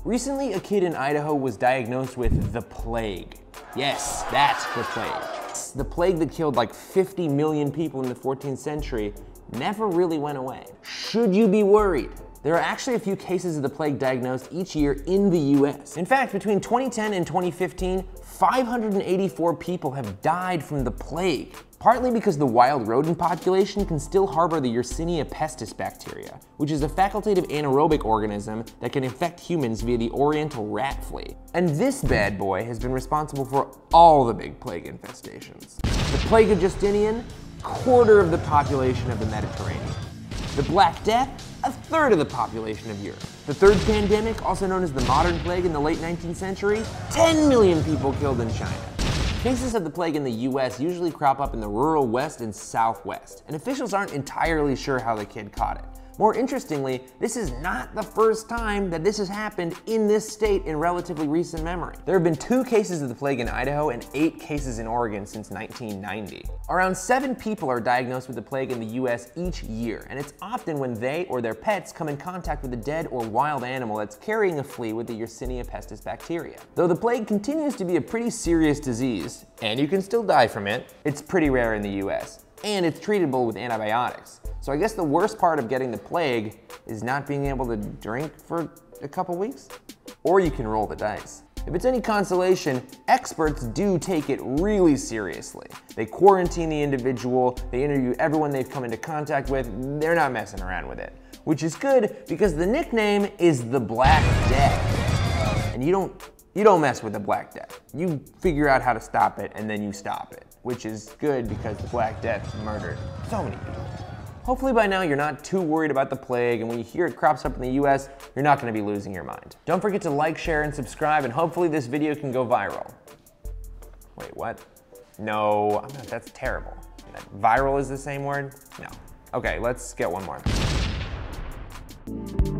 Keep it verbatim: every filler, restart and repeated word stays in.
Recently, a kid in Idaho was diagnosed with the plague. Yes, that's the plague. The plague that killed like fifty million people in the fourteenth century never really went away. Should you be worried? There are actually a few cases of the plague diagnosed each year in the U S. In fact, between twenty ten and twenty fifteen, five hundred eighty-four people have died from the plague, partly because the wild rodent population can still harbor the Yersinia pestis bacteria, which is a facultative anaerobic organism that can infect humans via the oriental rat flea. And this bad boy has been responsible for all the big plague infestations. The plague of Justinian, quarter of the population of the Mediterranean. The Black Death, a third of the population of Europe. The third pandemic, also known as the modern plague in the late nineteenth century, ten million people killed in China. Cases of the plague in the U S usually crop up in the rural west and southwest, and officials aren't entirely sure how the kid caught it. More interestingly, this is not the first time that this has happened in this state in relatively recent memory. There have been two cases of the plague in Idaho and eight cases in Oregon since nineteen ninety. Around seven people are diagnosed with the plague in the U S each year, and it's often when they or their pets come in contact with a dead or wild animal that's carrying a flea with the Yersinia pestis bacteria. Though the plague continues to be a pretty serious disease, and you can still die from it, it's pretty rare in the U S, and it's treatable with antibiotics. So I guess the worst part of getting the plague is not being able to drink for a couple weeks. Or you can roll the dice. If it's any consolation, experts do take it really seriously. They quarantine the individual, they interview everyone they've come into contact with, they're not messing around with it. Which is good because the nickname is the Black Death. And you don't, you don't mess with the Black Death. You figure out how to stop it and then you stop it. Which is good because the Black Death murdered so many people. Hopefully by now you're not too worried about the plague, and when you hear it crops up in the U S, you're not gonna be losing your mind. Don't forget to like, share, and subscribe, and hopefully this video can go viral. Wait, what? No, I'm not, that's terrible. Viral is the same word? No. Okay, let's get one more.